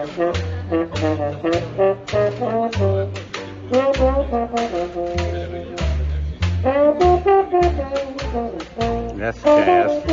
That's jazz.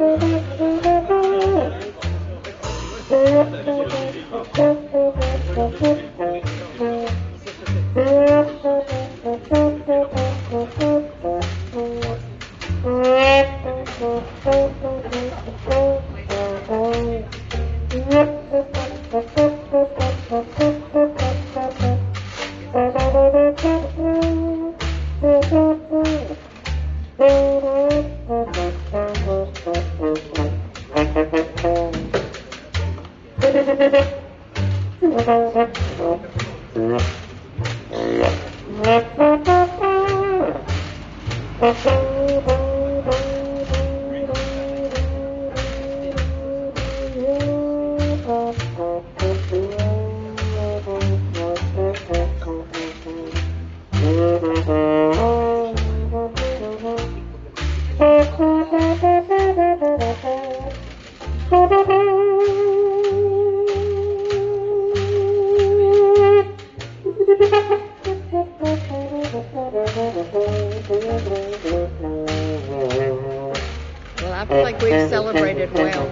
Well, I feel like we've celebrated well.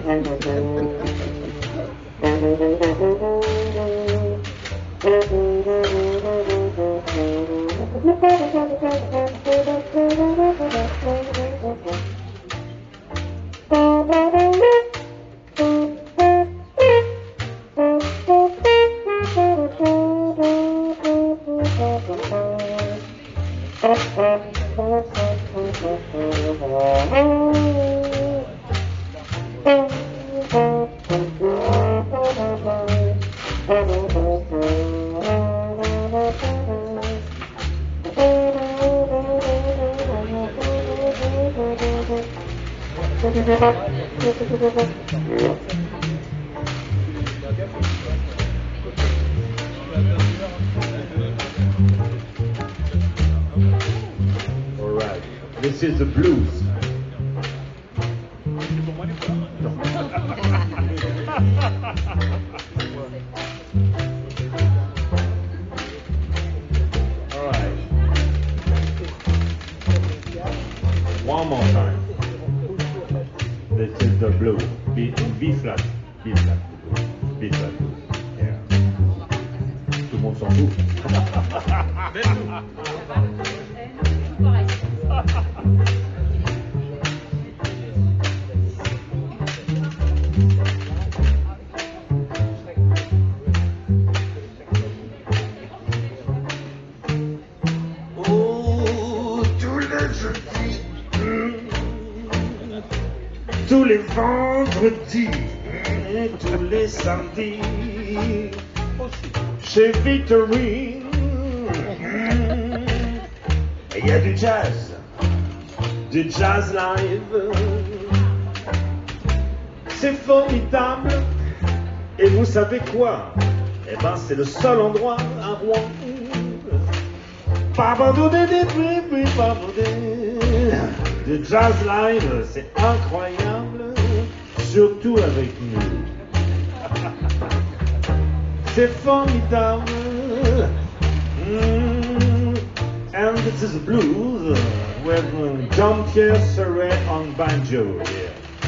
All right, this is the blues. All right, one more time. This is the blues. B flat, B flat, B flat. Yeah. Tout le monde s'en fout. Tous les vendredis, tous les samedis, chez Victory, il y a du jazz live. C'est formidable. Et vous savez quoi? Eh ben, c'est le seul endroit à Rouen. Le jazz live, c'est incroyable, surtout avec nous. C'est formidable. And this is blues with Jean-Pierre Serret on banjo. Yeah.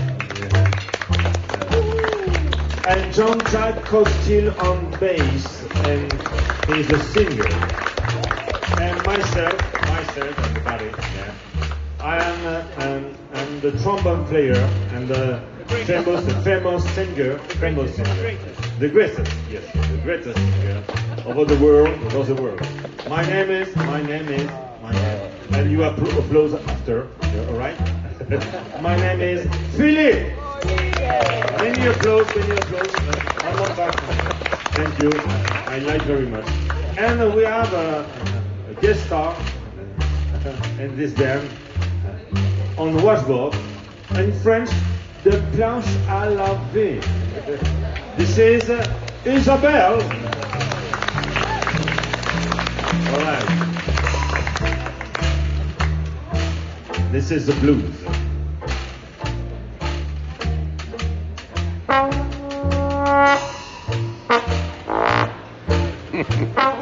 And Jean-Jacques Costil on bass, and he's a singer. And myself, everybody. Yeah. I am the trombone player and the famous singer, the greatest singer over the world. My name is, and you applause after, all right? My name is Philippe. Many applause. One more time. Thank you. I like very much. And we have a guest star in this band. On the washboard, in French, de planche à laver. This is Isabelle. All right. This is the blues. Thank you.